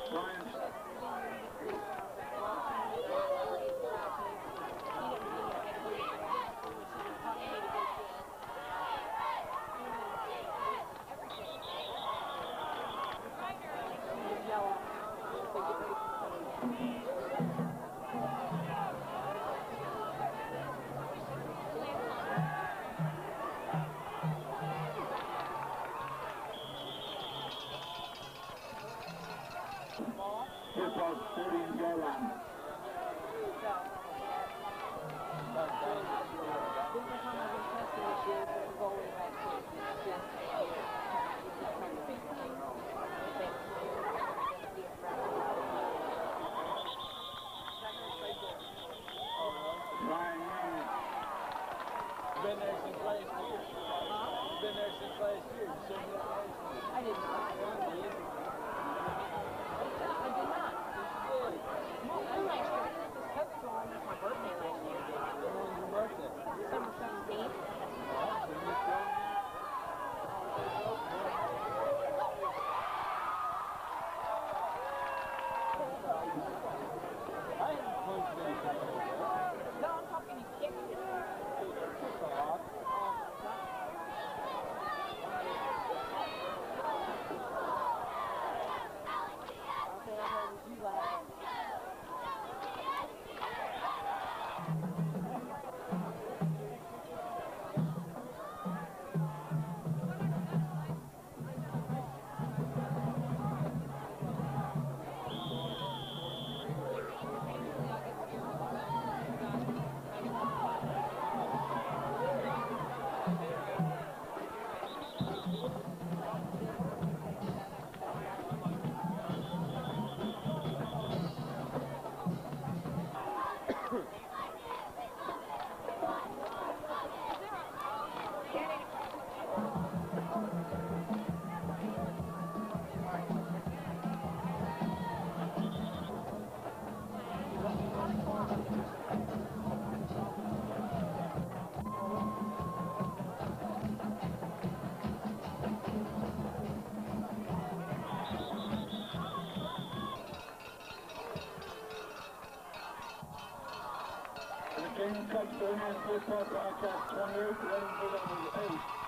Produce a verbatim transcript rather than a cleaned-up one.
Been there since last year. Huh? Been there since last year. You said that last year. I did not. You did? I did not. Yes, you did. Well, when last year, I did this coach on my birthday last year. When was your birthday? December seventeenth. Well, so you still I haven't closed anything like that. No, I'm talking you kicked it. It's a lot. King Cup Football Podcast twenty-eight, eleven, eight.